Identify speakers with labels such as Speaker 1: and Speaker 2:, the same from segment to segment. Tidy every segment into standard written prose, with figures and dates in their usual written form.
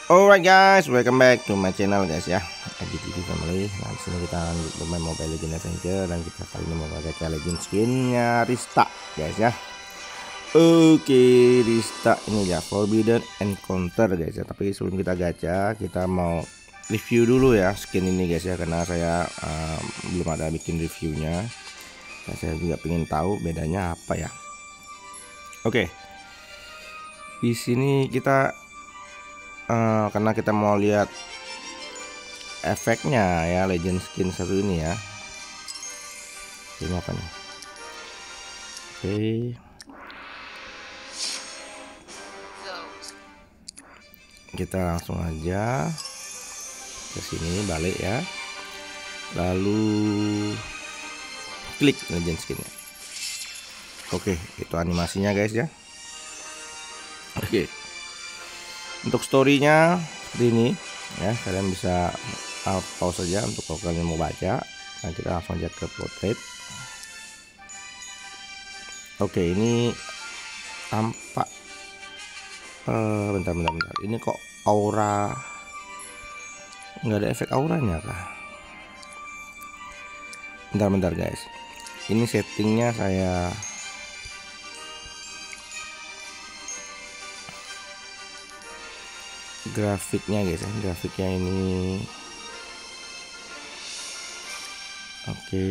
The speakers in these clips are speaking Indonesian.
Speaker 1: Alright guys, welcome back to my channel guys ya, IGTV Family. Nah di sini kita lanjut bermain Mobile Legends Adventure dan kita kali ini mau gacha legend skinnya Rista guys ya. Oke, Rista ini ya Forbidden Encounter guys ya. Tapi sebelum kita gacha, kita mau review dulu ya skin ini guys ya, karena saya belum ada bikin reviewnya. Nah, saya juga pengen tahu bedanya apa ya. Oke, di sini kita karena kita mau lihat efeknya ya legend skin satu ini ya. Ini apa nih? Oke. Kita langsung aja ke sini, balik ya. Lalu klik legend skinnya. Oke, itu animasinya guys ya. Oke. Untuk storynya seperti ini ya, kalian bisa pause saja untuk kalau kalian mau baca. Nah, kita langsung aja ke portrait. Oke, ini tampak bentar. Ini kok aura nggak ada efek auranya kah? Bentar guys. Ini settingnya saya grafiknya guys ya, grafiknya ini oke.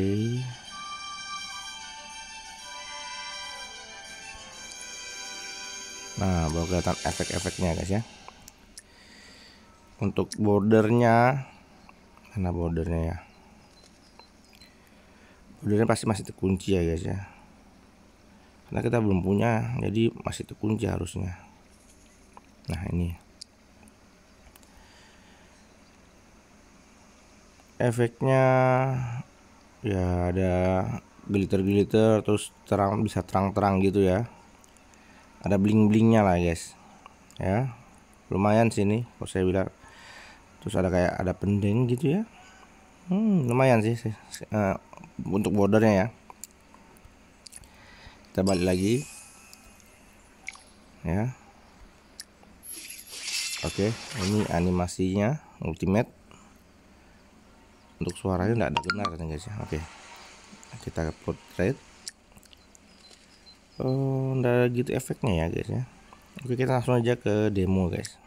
Speaker 1: Nah, baru kelihatan efek-efeknya guys ya. Untuk bordernya, mana bordernya ya, bordernya pasti masih terkunci ya guys ya, karena kita belum punya, jadi masih terkunci harusnya. Nah, ini efeknya ya, ada glitter terus terang, bisa terang gitu ya, ada bling-blingnya lah guys ya, lumayan sini kalau saya bilang. Terus ada kayak ada pendeng gitu ya, lumayan sih untuk bordernya ya. Kita balik lagi ya. Oke, ini animasinya ultimate. Untuk suaranya tidak ada benar kan guys ya. Oke, kita ke portrait. Oh, nggak ada gitu efeknya ya guys ya. Oke, kita langsung aja ke demo guys.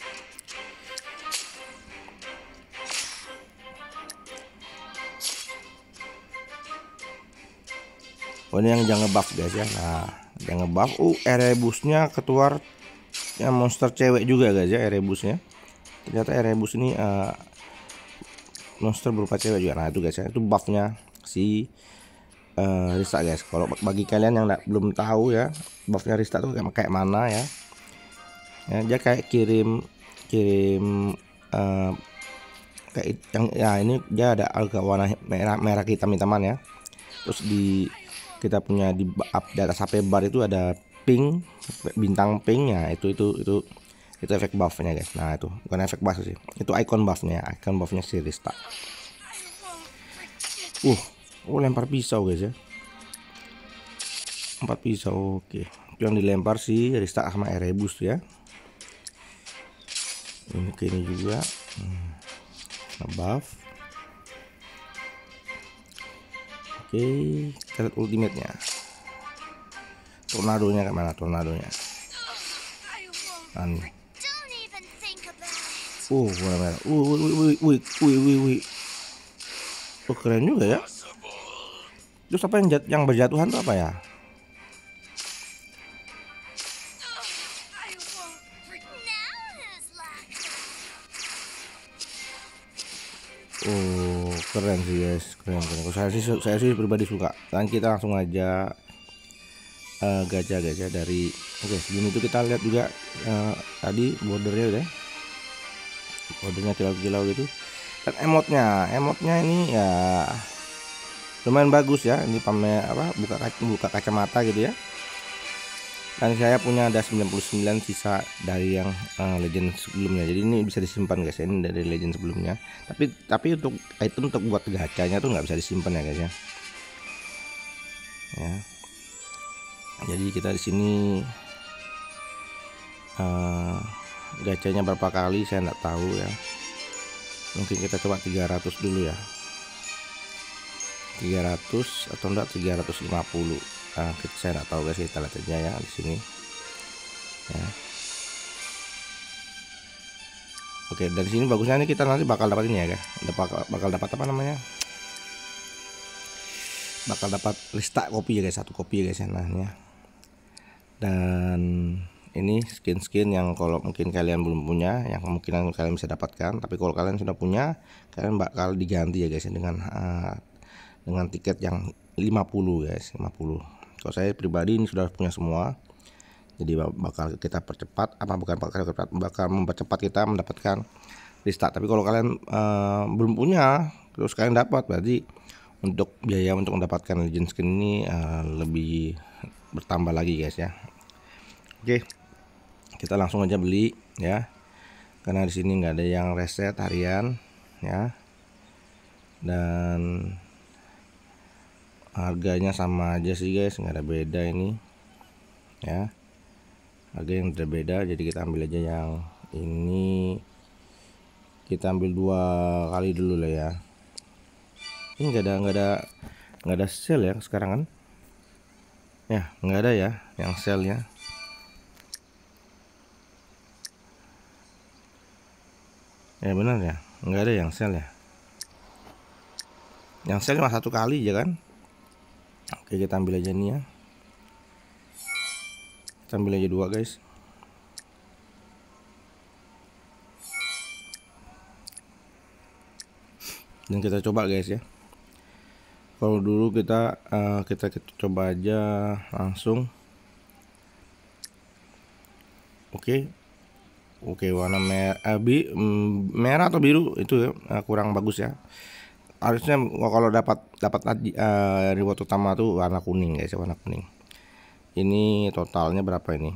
Speaker 1: Oh, ini yang jangan buff guys ya. Nah, jangan buff. Erebusnya keluar ya, monster cewek juga guys ya Erebusnya. Ternyata Erebus ini monster berupa cewek juga. Nah, itu guys ya, itu buffnya si Rista guys. Kalau bagi kalian yang belum tahu ya, buffnya Rista tuh kayak mana ya. Ya, dia kayak kirim kayak yang ya, ini dia ada agak warna merah hitam-hitaman ya. Terus kita punya di atas HP bar itu ada pink, bintang pinknya, itu efek buffnya guys. Nah, itu bukan efek buff sih, itu icon buffnya si Rista. Lempar pisau guys ya, 4 pisau. Oke, itu yang dilempar si Rista sama Erebus ya. Ini ke ini juga buff. Oke, kita lihat ultimate-nya. Tornadonya kayak mana tornadonya? Nih. Warna merah. Wih. Keren juga ya. Terus apa yang berjatuhan tuh apa ya? Keren sih guys, keren. Saya sih pribadi suka. Dan kita langsung aja gacha guys ya dari. Oke, sebelum itu kita lihat juga tadi bordernya udah. Bordernya kilau-kilau gitu. Dan emotnya ini ya lumayan bagus ya. Ini pamer buka kacamata gitu ya. Dan saya punya ada 99 sisa dari yang legend sebelumnya. Jadi ini bisa disimpan guys. Ini dari legend sebelumnya. Tapi untuk item untuk buat gacanya tuh nggak bisa disimpan ya guys ya. Ya. Jadi kita di sini gacanya berapa kali saya nggak tahu ya. Mungkin kita coba 300 dulu ya, 300 atau enggak 350. Nah, saya nggak tahu guys, kita lihat aja ya di sini ya. Oke, dari sini bagusnya nih kita nanti bakal dapat ini ya guys, bakal dapat apa namanya, bakal dapat listak kopi ya guys, 1 kopi ya guys ya. Nah ya. Dan ini skin yang kalau mungkin kalian belum punya, yang kemungkinan kalian bisa dapatkan, tapi kalau kalian sudah punya, kalian bakal diganti ya guys ya, dengan tiket yang 50 guys, 50. Kalau saya pribadi ini sudah punya semua, jadi bakal kita percepat, bakal mempercepat kita mendapatkan restart. Tapi kalau kalian belum punya terus kalian dapat, berarti untuk biaya untuk mendapatkan legend skin ini lebih bertambah lagi guys ya. Oke, kita langsung aja beli ya, karena di sini nggak ada yang reset harian ya, dan harganya sama aja sih guys, nggak ada beda ini ya, harga yang tidak beda. Jadi kita ambil aja yang ini, kita ambil 2 kali dulu lah ya. Ini nggak ada sale ya sekarang kan ya, nggak ada ya yang sale ya. Ya benar ya, nggak ada yang sale ya, yang sale cuma 1 kali ya kan. Oke, kita ambil aja nih ya, kita ambil aja 2 guys. Dan kita coba guys ya. Kalau dulu kita coba aja langsung. Oke, warna merah atau biru itu kurang bagus ya. Harusnya kalau dapat reward utama tuh warna kuning guys, warna kuning. Ini totalnya berapa ini?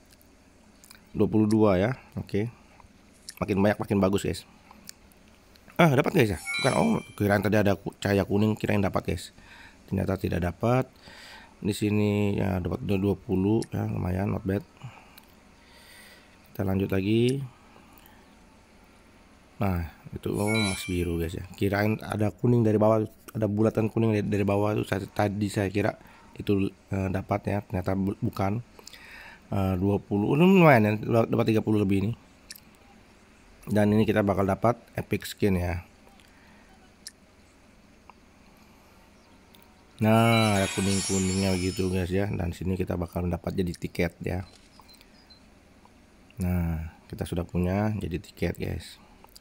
Speaker 1: 22 ya. Oke. Makin banyak makin bagus guys. Dapat guys ya? Bukan, oh kirain tadi ada cahaya kuning, kirain dapat guys. Ternyata tidak dapat. Di sini ya dapat 20 ya, lumayan, not bad. Kita lanjut lagi. Nah, itu masih biru guys ya. Kirain ada kuning dari bawah, ada bulatan kuning dari bawah itu tadi saya kira itu dapat ya, ternyata bukan. 20 lumayan ya, dapat 30 lebih ini. Dan ini kita bakal dapat epic skin ya. Nah, ada kuning-kuningnya gitu guys ya. Dan sini kita bakal dapat jadi tiket ya. Nah, kita sudah punya jadi tiket guys.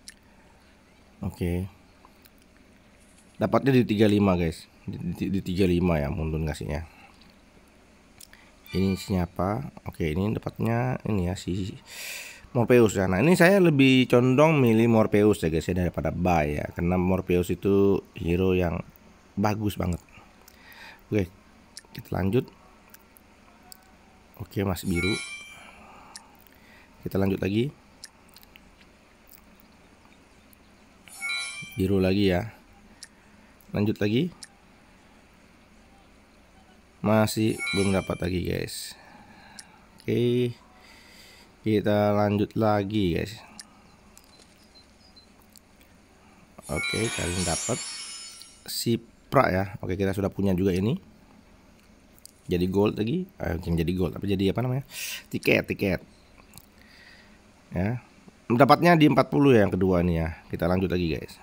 Speaker 1: Oke. Dapatnya di 35 guys. Di 35 ya, mundun kasihnya. Ini siapa? Oke, ini dapatnya ini ya, si Morpheus ya. Nah, ini saya lebih condong milih Morpheus ya guys ya, daripada Bai ya, karena Morpheus itu hero yang bagus banget. Oke, kita lanjut. Oke, masih biru. Kita lanjut lagi. Biru lagi ya. Lanjut lagi. Masih belum dapat lagi guys. Oke, kita lanjut lagi guys. Oke, kalian dapat si pra ya. Oke, kita sudah punya juga ini. Jadi gold lagi, yang jadi gold, tapi jadi apa namanya? Tiket. Ya. Mendapatnya di 40 ya yang kedua nih ya. Kita lanjut lagi guys.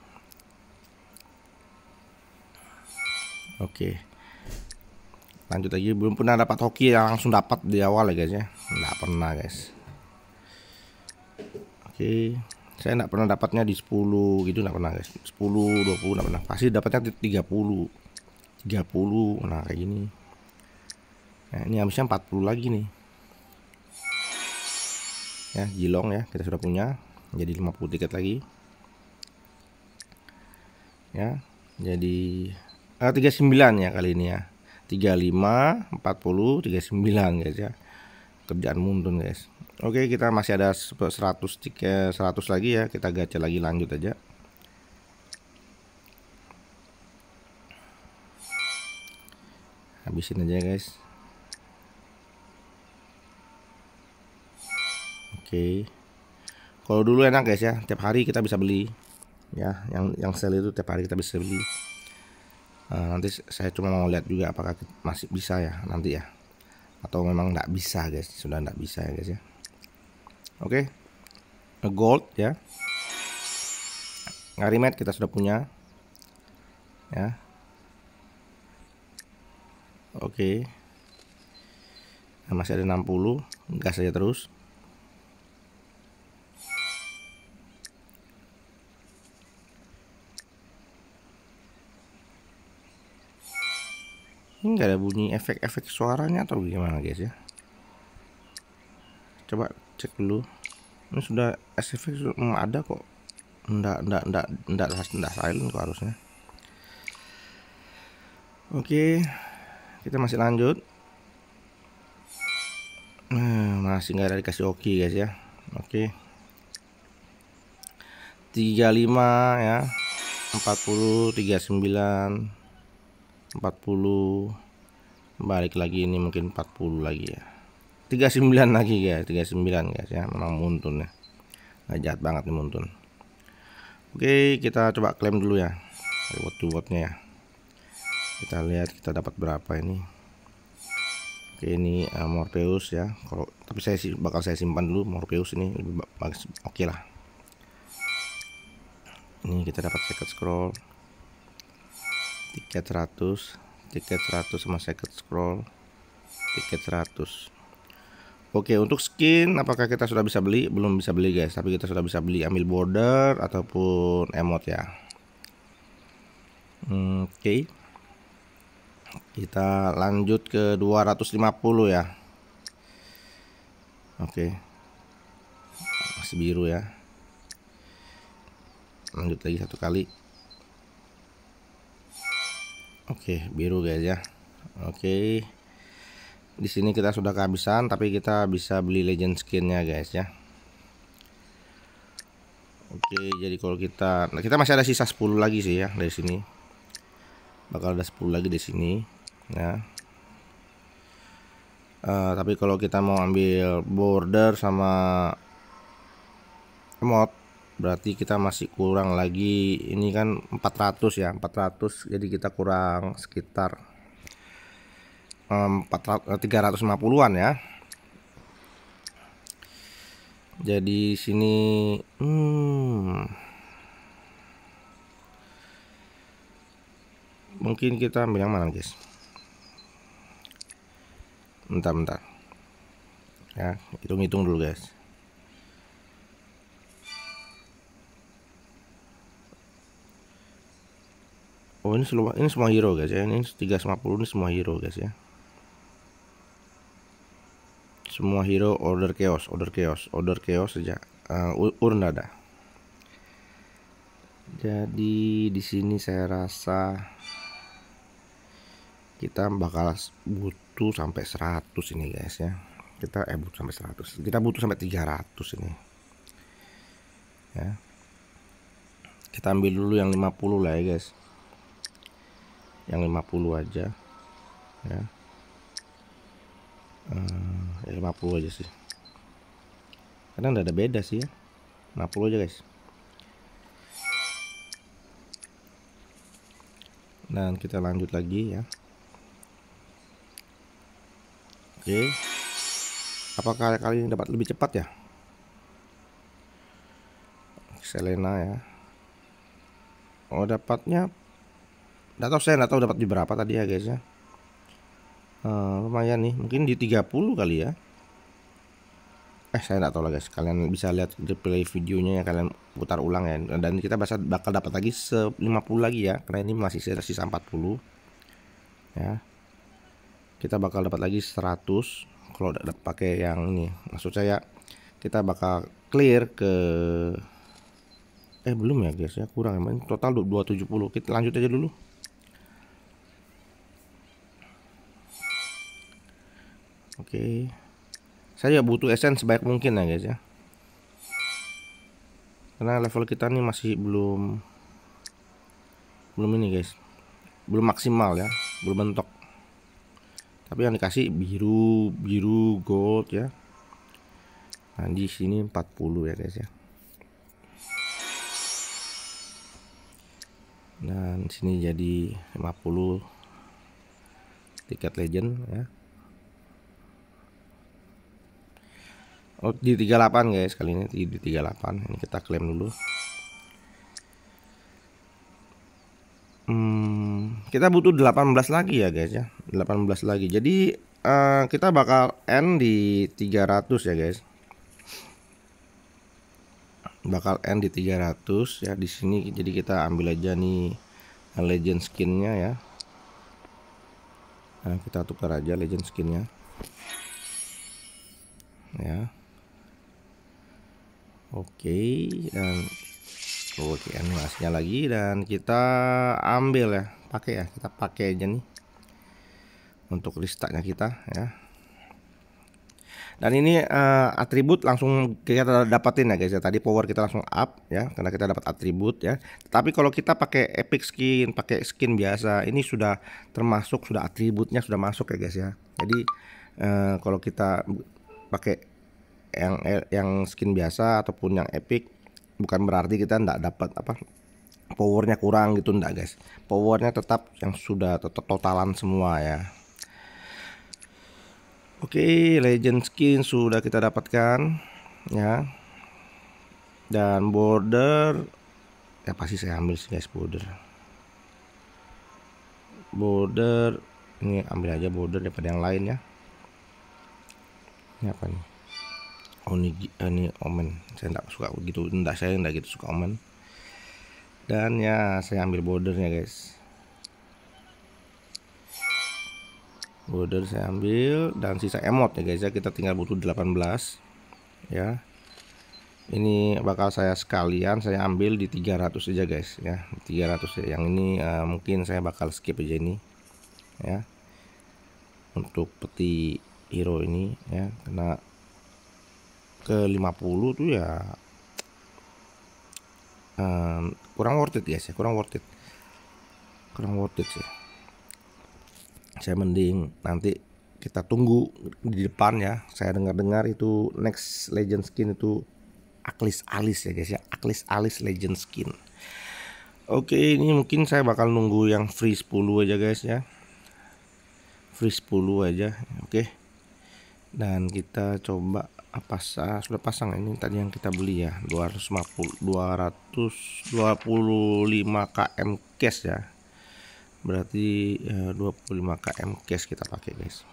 Speaker 1: Oke. Lanjut lagi, belum pernah dapat hoki yang langsung dapat di awal ya guys ya. Nggak pernah guys. Oke. Saya nggak pernah dapatnya di 10 gitu, nggak pernah guys. 10, 20 nggak pernah. Pasti dapatnya di 30. Nah kayak gini. Nah, ini habisnya 40 lagi nih. Ya, Jilong ya, kita sudah punya. Jadi 50 tiket lagi. Ya, jadi 39 ya kali ini ya. 35, 40, 39 guys ya. Kerjaan mundun guys. Oke, kita masih ada 100 tiket, 100 lagi ya. Kita gacha lagi, lanjut aja. Habisin aja guys. Oke. Kalau dulu enak guys ya, tiap hari kita bisa beli ya, yang sale itu tiap hari kita bisa beli. Nanti saya cuma mau lihat juga apakah masih bisa ya nanti ya, atau memang nggak bisa guys, sudah nggak bisa ya guys ya. Oke, gold ya, ngarimet kita sudah punya ya. Oke, nah, masih ada 60, gas saja terus. Ini nggak ada bunyi efek-efek suaranya atau gimana guys ya, coba cek dulu. Ini sudah efek ada kok, enggak silent kok harusnya. Oke, kita masih lanjut. Masih nggak ada dikasih oke guys ya. Oke, 35 ya, 40, 39, 40, balik lagi, ini mungkin 40 lagi ya, 39 lagi guys, 39 guys ya. Memang muntun ya, nggak jahat banget nih muntun. Oke, kita coba klaim dulu ya reward-rewardnya ya. Kita lihat kita dapat berapa ini. Oke, ini Morpheus ya. Kalau tapi saya sih bakal saya simpan dulu Morpheus ini, lebih bagus. Oke lah. Ini kita dapat second scroll, tiket 100 sama second scroll, tiket 100. Oke, untuk skin apakah kita sudah bisa beli? Belum bisa beli guys, tapi kita sudah bisa beli ambil border ataupun emote ya. Oke. Kita lanjut ke 250 ya. Oke, masih biru ya. Lanjut lagi satu kali. Oke, biru guys ya. Oke, di sini kita sudah kehabisan, tapi kita bisa beli legend skinnya guys ya. Oke, jadi kalau kita masih ada sisa 10 lagi sih ya dari sini. Bakal ada 10 lagi di sini ya. Tapi kalau kita mau ambil border sama emote, berarti kita masih kurang lagi. Ini kan 400 ya, 400, jadi kita kurang sekitar 350-an ya. Jadi sini mungkin kita ambil yang mana guys? Bentar ya, hitung-hitung dulu guys. Oh, ini semua hero guys ya. Ini 350, ini semua hero guys ya. Semua hero order chaos saja. Urna ada. Jadi di sini saya rasa kita bakal butuh sampai 100 ini guys ya. Kita butuh sampai 100. Kita butuh sampai 300 ini. Ya. Kita ambil dulu yang 50 lah ya guys. Yang 50 aja. Ya. 50 aja sih. Karena enggak ada beda sih ya. 50 aja guys. Dan kita lanjut lagi ya. Oke, apakah kali ini dapat lebih cepat ya? Selena ya. Oh, dapatnya nggak tahu, saya nggak tahu dapat di berapa tadi ya guys ya. Lumayan nih, mungkin di 30 kali ya. Saya nggak tahu lah guys. Kalian bisa lihat replay videonya ya, kalian putar ulang ya. Dan kita bakal dapat lagi 50 lagi ya, karena ini masih sisa 40 ya. Kita bakal dapat lagi 100 kalau udah pakai yang ini. Maksud saya kita bakal clear ke belum ya guys ya, kurang emang total 270. Kita lanjut aja dulu. Oke. Saya butuh essence sebaik mungkin ya guys ya. Karena level kita nih masih belum ini guys. Belum maksimal ya, belum mentok. Tapi yang dikasih biru gold ya. Nah, di sini 40 ya guys ya. Dan sini jadi 50 tiket legend ya. Oh, di 38 guys, kali ini di 38. Ini kita klaim dulu. Kita butuh 18 lagi ya guys ya. 18 lagi. Jadi kita bakal end di 300 ya guys. Bakal end di 300 ya di sini. Jadi kita ambil aja nih legend skinnya ya. Nah, kita tukar aja legend skinnya ya. Oke, dan oke animasinya lagi, dan kita ambil ya, pakai ya, kita pakai aja nih untuk listaknya kita ya. Dan ini atribut langsung kita dapatin ya guys ya. Tadi power kita langsung up ya, karena kita dapat atribut ya. Tapi kalau kita pakai epic skin, pakai skin biasa, ini sudah termasuk, sudah atributnya sudah masuk ya guys ya. Jadi kalau kita pakai yang skin biasa ataupun yang epic, bukan berarti kita nggak dapat apa powernya kurang gitu, enggak guys. Powernya tetap yang sudah totalan semua ya. Oke, legend skin sudah kita dapatkan ya. Dan border ya pasti saya ambil sih guys, border ini ambil aja border daripada yang lain ya. Ini apa nih? Oh ini omen, saya enggak suka begitu, saya enggak gitu suka omen. Dan ya saya ambil bordernya guys. Border saya ambil, dan sisa emot ya guys ya, kita tinggal butuh 18 ya. Ini bakal saya sekalian saya ambil di 300 aja guys ya, 300 ya. Yang ini mungkin saya bakal skip aja ini ya, untuk peti hero ini ya, karena ke 50 tuh ya kurang worth it guys ya, kurang worth it sih. Saya mending nanti kita tunggu di depan ya. Saya dengar itu next legend skin itu Aklis Alis ya guys ya, Aklis Alis legend skin. Oke, ini mungkin saya bakal nunggu yang free 10 aja guys ya, free 10 aja. Oke, dan kita coba sudah pasang ini tadi yang kita beli ya, 225 km cash ya. Berarti 25 km cash kita pakai guys.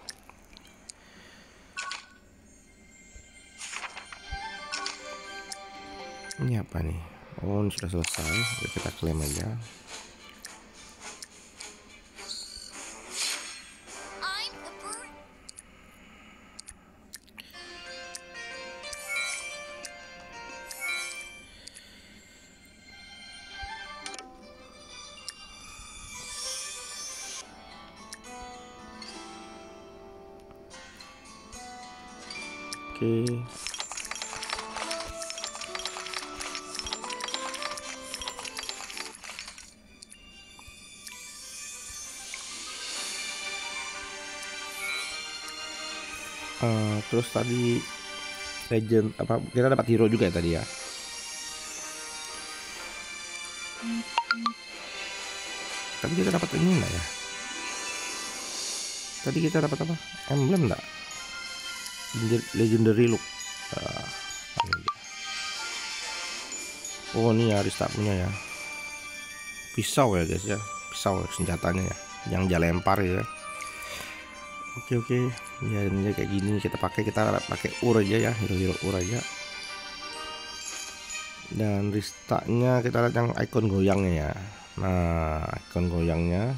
Speaker 1: Ini apa nih? Oh, ini sudah selesai. Oke, kita klaim aja. Oke. Terus tadi legend apa, kita dapat hero juga ya tadi ya. Tadi kita dapat ini enggak ya? Tadi kita dapat apa? Emblem enggak? Legendary look. Oh, ini ya Arista punya ya. Pisau ya guys ya. Pisau senjatanya ya, yang dia lempar ya. Oke. Ya ini kayak gini kita pakai ur aja ya, hero ur aja. Dan restartnya kita lihat yang ikon goyangnya ya. Nah, ikon goyangnya.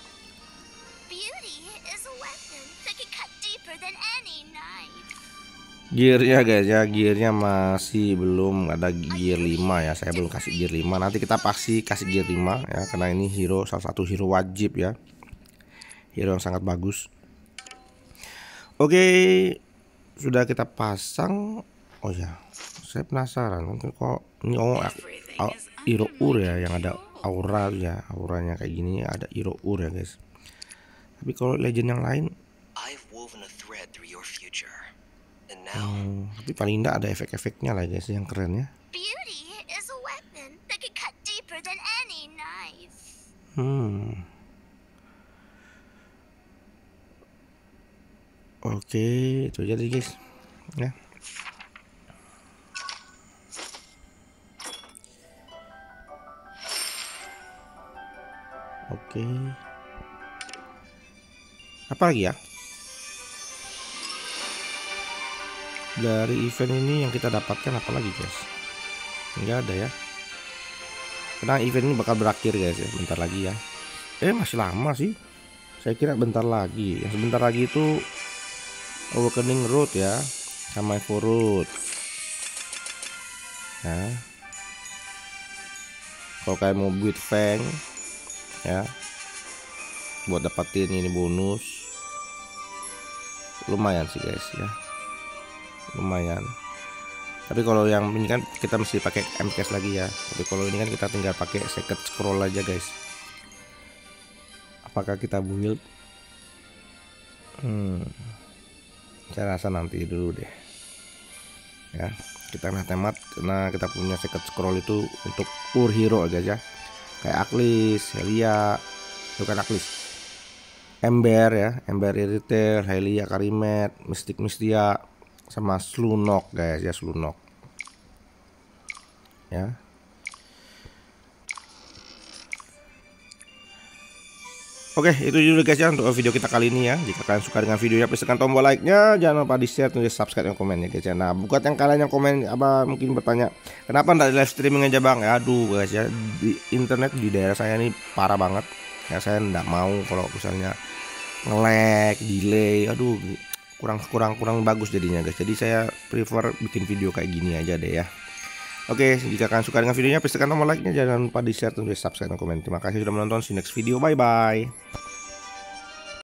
Speaker 1: Gearnya guys ya, gearnya masih belum ada gear 5 ya. Saya belum kasih gear 5. Nanti kita pasti kasih gear 5 ya, karena ini hero, salah satu hero wajib ya. Hero yang sangat bagus. Oke, sudah kita pasang. Oh ya, saya penasaran kok ini hero ur ya, yang ada aura ya, auranya kayak gini, ada hero ur ya guys. Tapi kalau legend yang lain tapi paling enggak ada efek-efeknya lah guys yang keren ya. Oke, itu aja deh guys ya. Oke, apa lagi ya dari event ini yang kita dapatkan? Apa lagi guys? Nggak ada ya, karena event ini bakal berakhir guys ya, bentar lagi ya. Masih lama sih, saya kira bentar lagi. Yang sebentar lagi itu Awakening Road ya, sama Evo Road ya. Kalau kalian mau build Fang ya, buat dapatin ini bonus, lumayan sih guys ya, lumayan. Tapi kalau yang ini kan kita mesti pakai MCAS lagi ya. Tapi kalau ini kan kita tinggal pakai second scroll aja guys. Apakah kita build? Saya rasa nanti dulu deh ya. Kita hemat karena kita punya second scroll itu untuk pure hero guys ya, kayak Aklis, Helia, bukan Aklis, Ember ya, Ember Irritator, Helia, Karimet, Mystic Mistia, sama Slunok guys ya, Slunok ya. Oke, itu dulu guys ya untuk video kita kali ini ya. Jika kalian suka dengan videonya, please tekan tombol like-nya, jangan lupa di share, tulis subscribe, dan komen ya guys ya. Nah, buat yang kalian yang komen apa mungkin bertanya, kenapa nggak live streaming aja bang? Aduh guys ya, di internet di daerah saya ini parah banget ya. Saya nggak mau kalau misalnya nge-lag, delay, aduh kurang bagus jadinya guys. Jadi saya prefer bikin video kayak gini aja deh ya. Oke, jika kalian suka dengan videonya, please tekan tombol like-nya, jangan lupa di share, tulis subscribe, dan komen. Terima kasih sudah menonton. See you next video, bye bye.